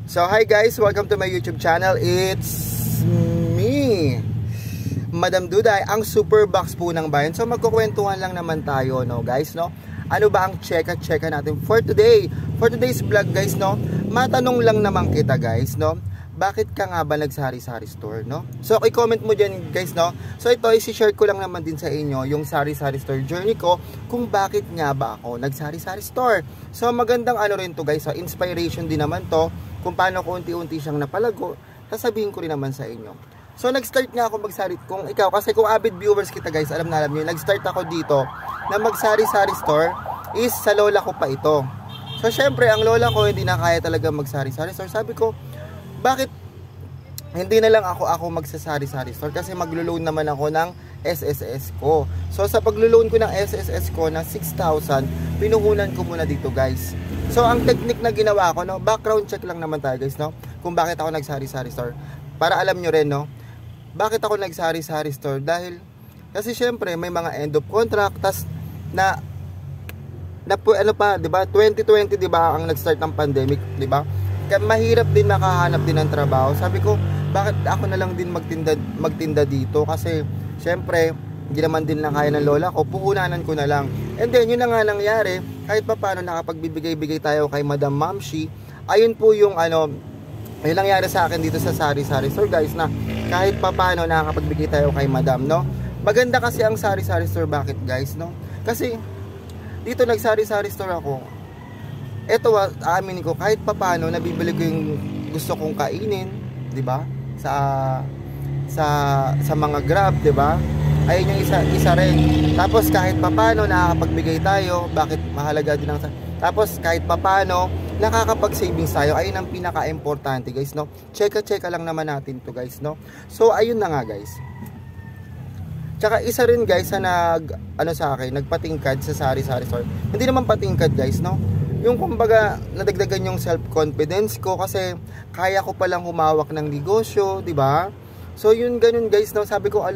So hi guys, welcome to my YouTube channel. It's me, Madam Duday, ang super box po ng bayan. So magkukwentuhan lang naman tayo, no guys, no? Ano ba ang cheka natin for today? For today's vlog guys, no? Matanong lang naman kita guys, no? Bakit ka nga ba nagsari-sari store, no? So i-comment mo dyan guys, no? So ito, isi-share ko lang naman din sa inyo yung sari-sari store journey ko, kung bakit nga ba ako nagsari-sari store. So magandang ano rin to guys, so inspiration din naman to kung paano ko unti-unti siyang napalago. Sasabihin ko rin naman sa inyo. So nag-start nga ako magsari, kung ikaw, kasi kung avid viewers kita guys, alam nyo, nag-start ako dito na magsari-sari store is sa lola ko pa ito. So syempre ang lola ko hindi na kaya talaga magsari-sari store. Sabi ko, bakit hindi na lang ako magsasari-sari store, kasi maglo-loan naman ako ng SSS ko. So sa paglo-loan ko ng SSS ko na 6,000, pinuhunan ko muna dito guys. So ang technique na ginawa ko, no, background check lang naman tayo guys, no, kung bakit ako nagsari-sari store, para alam nyo rin, no, bakit ako nagsari-sari store. Dahil kasi syempre may mga end of contract, tas na ano pa, 'di ba? 2020, 'di ba, ang nag-start ng pandemic, 'di ba? Mahirap din makahanap din ng trabaho. Sabi ko, bakit ako na lang din magtinda dito, kasi syempre hindi naman din na kaya ng lola ko, puhunanan ko na lang. And then yun na nga nangyari, kahit pa paano nakapagbibigay-bigay tayo kay Madam Mamshi. Ayun po yung ano, ayun nangyari sa akin dito sa sari-sari store guys, na kahit pa paano nakakapagbigay tayo kay Madam, no? Maganda kasi ang sari-sari store. Bakit guys, no? Kasi dito nagsari-sari store ako. Ito, aamin ko, kahit papaano nabibili ko yung gusto kong kainin, 'di ba? Sa mga Grab, 'di ba? Ayun yung isa rin. Tapos kahit papaano nakakapagbigay tayo, bakit mahalaga din ang tapos kahit papaano nakakapag-savings tayo. Ayun ang pinaka-importante guys, no? Cheka lang naman natin 'to guys, no? So ayun na nga guys. Tsaka isa rin guys na sa akin, nagpatingkad sa sari-sari store. Hindi naman patingkad guys, no? Yung kumbaga nadagdagan yung self-confidence ko, kasi kaya ko palang humawak ng negosyo, 'di ba? So yun, ganun guys, no? Sabi ko,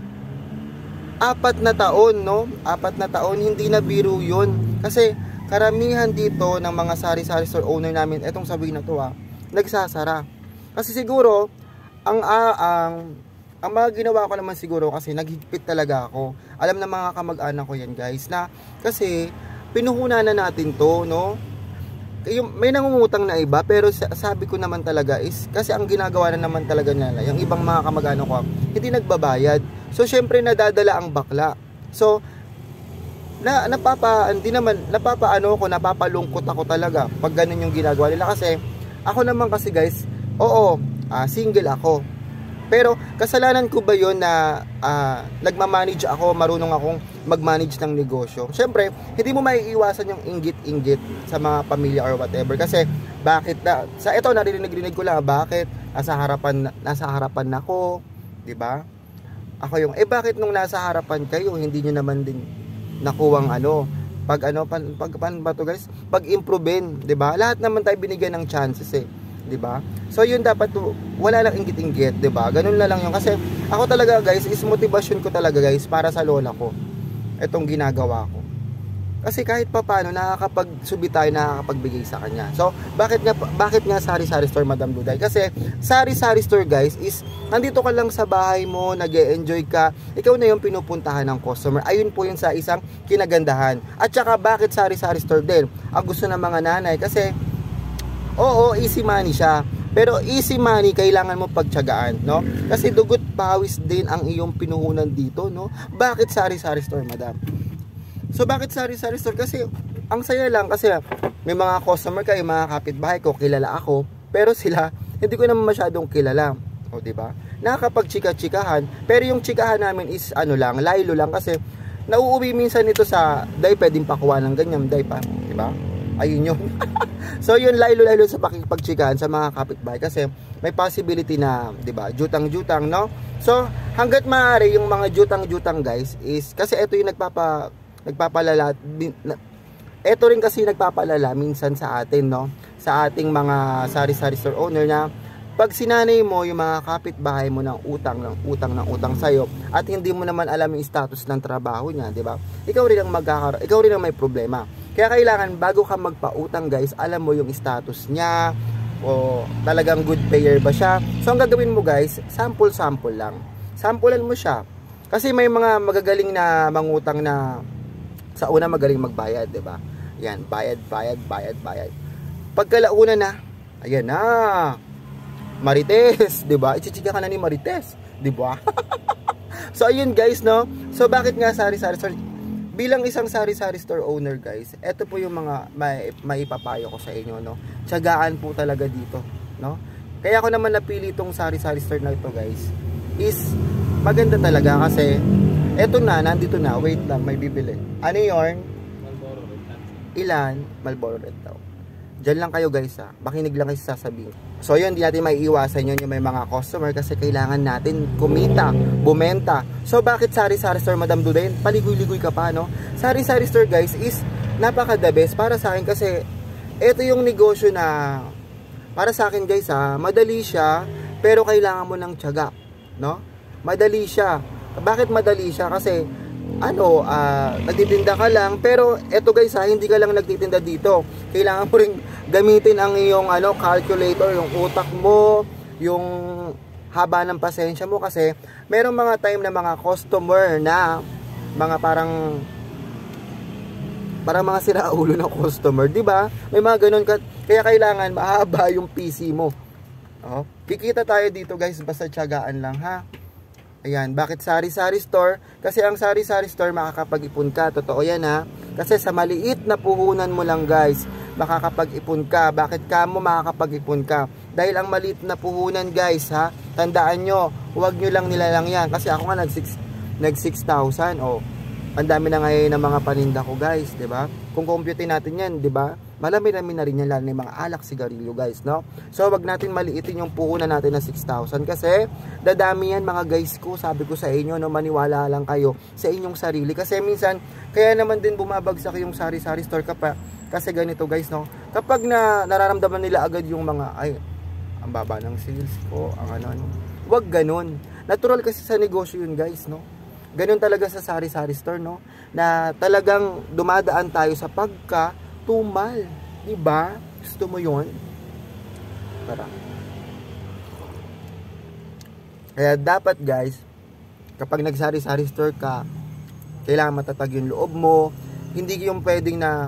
4 na taon, no? 4 na taon, hindi na biro yun. Kasi karamihan dito ng mga sari-sari store owner namin, etong sabihin na to, nagsasara. Kasi siguro ang mga ginawa ko naman siguro, kasi naghigpit talaga ako. Alam na mga kamag-anak ko yan guys, na kasi pinuhunan na natin to, no? May nangungutang na iba, pero sabi ko naman talaga is, kasi ang ginagawa na naman talaga nila, yung ibang mga kamag-anak ko, hindi nagbabayad. So syempre nadadala ang bakla. So napapalungkot ako talaga pag ganun yung ginagawa nila, kasi ako naman kasi guys, single ako. Pero kasalanan ko ba yun na nagmamanage ako, marunong akong mag-manage ng negosyo? Syempre, hindi mo maiiwasan yung inggit-inggit sa mga pamilya or whatever. Kasi bakit sa ito narinig ko lang, bakit nasa harapan ako, 'di ba? Ako yung bakit nung nasa harapan kayo hindi niyo naman din nakuwang pag-improvein, 'di ba? Lahat naman tayo binigyan ng chances, 'di ba? So yun, dapat wala lang inggit-inggit, 'di ba? Ganun na lang yun, kasi ako talaga guys, is motivation ko talaga guys para sa lola ko itong ginagawa ko. Kasi kahit pa paano nakakapagsubi tayo, nakakapagbigay sa kanya. So bakit nga sari-sari store, Madam Duday? Kasi sari-sari store guys is nandito ka lang sa bahay mo, nag-e-enjoy ka, ikaw na yung pinupuntahan ng customer. Ayun po yun sa isang kinagandahan. At saka bakit sari-sari store din ang gusto ng mga nanay? Kasi easy money siya. Pero easy money, kailangan mo pagtiyagaan, no? Kasi dugot pawis din ang iyong pinuhunan dito, no? Bakit sari-sari store, Madam? So bakit sari-sari store? Kasi ang saya lang, kasi may mga customer kayo, mga kapitbahay ko, kilala ako, pero sila hindi ko naman masyadong kilala. O, di ba? Nakakapag-chika-chikahan, pero yung chikahan namin is laylo lang, kasi nauuwi minsan ito sa day, pwedeng pakuha ng ganyan, day pa, di ba? Ayun yun. So yun, laylo sa pakipagchikahan sa mga kapitbahay, kasi may possibility na, 'di ba, jutang-jutang, no? So hangga't maaari yung mga jutang-jutang guys is, kasi ito yung nagpapalala, ito rin kasi nagpapalala minsan sa atin, no? Sa ating mga sari-sari store owner, na pag sinanay mo yung mga kapitbahay mo ng utang sa'yo, at hindi mo naman alam yung status ng trabaho niya, di ba? Ikaw rin ang may problema. Kaya kailangan bago ka magpautang guys, alam mo yung status niya, o talagang good payer ba siya. So ang gagawin mo guys, sample lang. Sampulan mo siya. Kasi may mga magagaling na mangutang na sa una magaling magbayad, 'di ba? Yan, bayad. Pagkalauna na, ayan na. Marites, 'di ba? Ichichika ka na ni Marites, 'di ba? So ayun guys, no. So bakit nga sari-sari store? Bilang isang sari-sari store owner guys, ito po yung mga maipapayo ko sa inyo, no. Tiyagaan po talaga dito, no. Kaya ako naman napili itong sari-sari store na ito guys. Is maganda talaga kasi eto na, nandito na. Wait lang, may bibili. Ano yun? Marlboro Red. Ilan? Marlboro Red daw. Diyan lang kayo guys ha. Makinig lang kayo sasabihin. So yun, di natin maiiwasan yun yung may mga customer kasi kailangan natin kumita, bumenta. So bakit sari-sari store, Madam Duday? Paligoy-ligoy ka pa, no? Sari-sari store guys is napaka-the best para sa akin kasi ito yung negosyo na para sa akin guys ha, madali siya pero kailangan mo ng tiyaga, no? Madali siya. Bakit madali siya? Kasi nagtitinda ka lang pero eto guys ha, hindi ka lang nagtitinda dito. Kailangan mo ring gamitin ang iyong calculator, yung utak mo, yung haba ng pasensya mo kasi merong mga time na mga customer na mga parang mga siraulo na customer, 'di ba? May mga ganun kaya kailangan mahaba yung PC mo. Oh, kikita tayo dito guys, basta tiyagaan lang ha. Ayan, bakit sari-sari store? Kasi ang sari-sari store makakapag-ipon ka. Totoo yan ha. Kasi sa maliit na puhunan mo lang guys, makakapag-ipon ka. Bakit ka mo makakapag-ipon ka? Dahil ang maliit na puhunan guys ha, tandaan nyo, huwag nyo lang nilalang yan. Kasi ako nga nag 6,000. Oh, ang dami na ngayon ng mga paninda ko guys, 'di ba? Kung compute natin yan, 'di ba? Malami-lami na rin yan lalo ng mga alak, sigarilyo guys, no? So wag natin maliitin yung puhunan natin na 6,000 kasi dadami yan mga guys ko. Sabi ko sa inyo, no, maniwala lang kayo sa inyong sarili kasi minsan kaya naman din bumabagsak yung sari-sari store kasi ganito guys, no? Kapag nararamdaman nila agad yung mga ang baba ng sales ko, ang ano. Wag ganun. Natural kasi sa negosyo yun guys, no? Ganun talaga sa sari-sari store, no? Na talagang dumadaan tayo sa pagka-tumal, diba? Gusto mo yun? Para. Kaya dapat guys, kapag nagsari-sari store ka, kailangan matatag yung loob mo. Hindi yung pwedeng na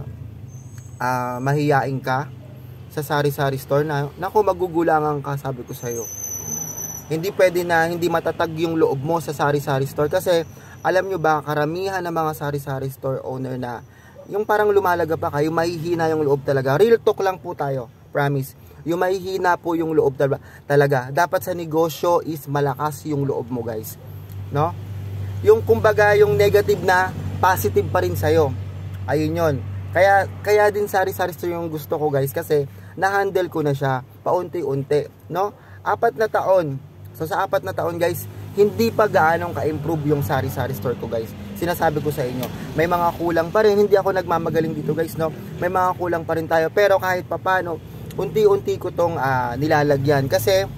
mahiyain ka sa sari-sari store na, naku, magugulangan ka, sabi ko sa'yo. Hindi pwede na hindi matatag yung loob mo sa sari-sari store kasi alam nyo ba, karamihan ng mga sari-sari store owner na yung parang lumalaga pa kayo, mahihina yung loob talaga. Real talk lang po tayo, promise. Yung mahihina po yung loob talaga. Dapat sa negosyo is malakas yung loob mo guys, no? Yung kumbaga yung negative na positive pa rin sa'yo. Ayun yun. Kaya din sari-sari store yung gusto ko guys kasi na-handle ko na siya paunti-unti, no? 4 na taon. So sa 4 na taon guys, hindi pa gaanong ka-improve yung sari-sari store ko guys. Sinasabi ko sa inyo, may mga kulang pa rin. Hindi ako nagmamagaling dito guys, no? May mga kulang pa rin tayo. Pero kahit papano, unti-unti ko tong nilalagyan. Kasi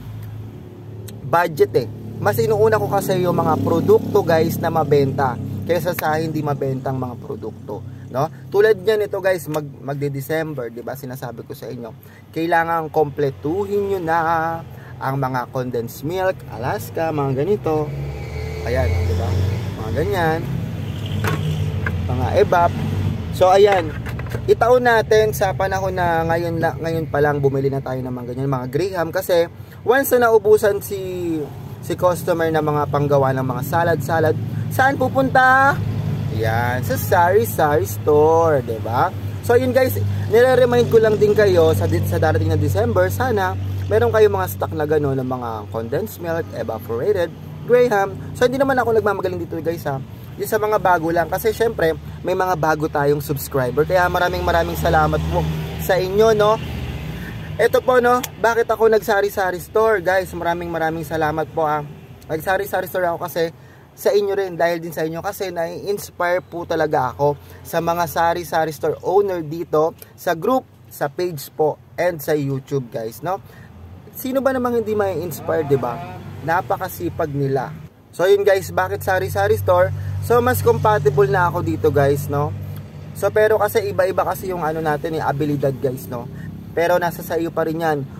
budget eh. Mas inuuna ko kasi yung mga produkto guys na mabenta kaysa sa hindi mabentang mga produkto, no? Tulad niyan ito guys, magde-December, 'di ba? Sinasabi ko sa inyo, kailangan kompletuhin niyo na ang mga condensed milk, Alaska, mga ganito. Ayan, 'di ba? Mga ganyan. Mga evap. So ayan, itaon natin sa panahon na ngayon pa lang bumili na tayo ng mga ganyan, mga Graham kasi once na naubusan si customer na mga panggawa ng mga salad, saan pupunta? Yan, sa sari-sari store, 'di ba? So yun guys, nire-remind ko lang din kayo sa darating na December, sana meron kayong mga stock na gano'n ng mga condensed milk, evaporated, Graham. So hindi naman ako nagmamagaling dito guys ha. Yung sa mga bago lang kasi syempre may mga bago tayong subscriber. Kaya maraming salamat po sa inyo, no. Ito po, no, bakit ako nagsari-sari store guys? Maraming salamat po ah. Nagsari-sari store ako kasi sa inyo rin, dahil din sa inyo kasi nai-inspire po talaga ako sa mga sari-sari store owner dito sa group, sa page po and sa YouTube guys, no. Sino ba namang hindi mai-inspire, 'di ba? Napakasipag nila. So yun guys, bakit sari-sari store? So mas compatible na ako dito guys, no. So pero kasi iba-iba kasi yung ano natin, abilidad guys, no. Pero nasa sa iyo pa rin yan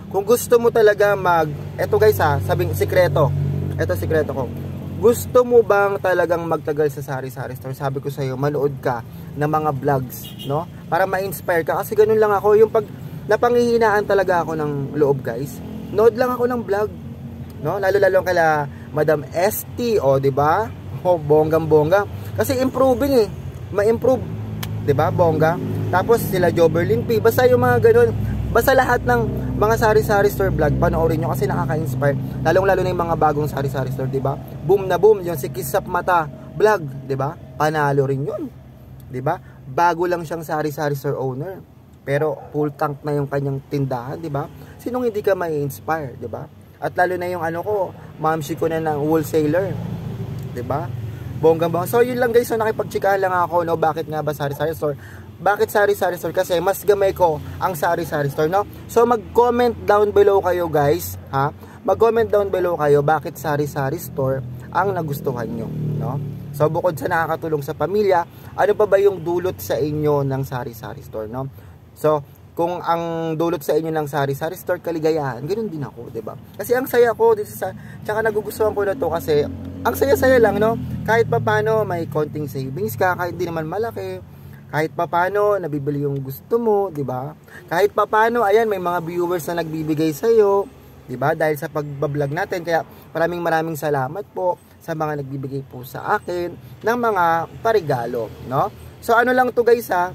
kung gusto mo talaga eto guys ha, sabing sikreto. Eto sikreto ko. Gusto mo bang talagang magtagal sa sari-sari store? Sabi ko sa iyo, manood ka ng mga vlogs, no? Para ma-inspire ka kasi ganun lang ako, yung pag napanghihinaan talaga ako ng loob, guys. Nood lang ako ng vlog, no? Lalo-lalo kala Madam ST, o di ba? Oh, bonggang-bongga. Kasi improving eh. Ma-improve, di ba? Bongga. Tapos sila Joberlin P, basta yung mga ganun. Basta lahat ng mga sari-sari store vlog, panoorin nyo kasi nakaka-inspire. Lalong-lalo na yung mga bagong sari-sari store, di ba? Boom na boom, yung si Kisap Mata vlog, di ba? Panalo rin yun, di ba? Bago lang siyang sari-sari store owner, pero full tank na yung kanyang tindahan, di ba? Sinong hindi ka mai-inspire, di ba? At lalo na yung ano ko, mamsi ko na ng wholesaler, di ba? Bonggang-bongga. So yun lang guys, so nakipagtsikahan lang ako, no? Bakit nga ba sari-sari store? Bakit sari-sari store? Kasi mas gamay ko ang sari-sari store, no? So mag-comment down below kayo guys, ha? Mag-comment down below kayo bakit sari-sari store ang nagustuhan nyo, no? So bukod sa nakakatulong sa pamilya, ano pa ba yung dulot sa inyo ng sari-sari store, no? So kung ang dulot sa inyo ng sari-sari store kaligayahan, ganoon din ako, 'di ba? Kasi ang saya ko dito sa, tsaka nagugustuhan ko na to kasi ang saya-saya lang, no? Kahit papaano may konting savings ka, kahit di naman malaki. Kahit papaano nabibili yung gusto mo, 'di ba? Kahit papaano ayan may mga viewers na nagbibigay sa iyo, 'di ba? Dahil sa pagba-vlog natin. Kaya maraming salamat po sa mga nagbibigay po sa akin ng mga parigalo, no? So ano lang to guys ha?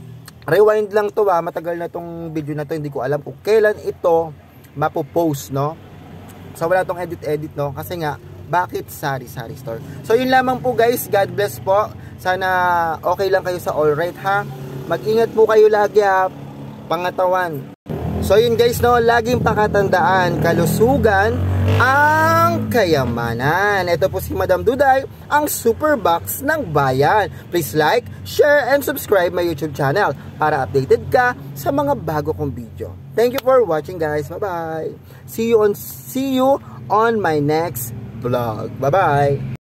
Rewind lang to ha. Matagal na tong video na to, hindi ko alam kung kailan ito mapo-post, no? So wala tong edit no kasi nga bakit sari-sari store. So yun lamang po guys, God bless po. Sana okay lang kayo sa all right ha. Mag-ingat po kayo lagi ha, pangatawan. So yun guys no, laging pakatandaan, kalusugan ang kayamanan. Ito po si Madam Duday, ang Super Box ng Bayan. Please like, share, and subscribe my YouTube channel para updated ka sa mga bago kong video. Thank you for watching guys. Bye-bye. See you on my next vlog. Bye-bye.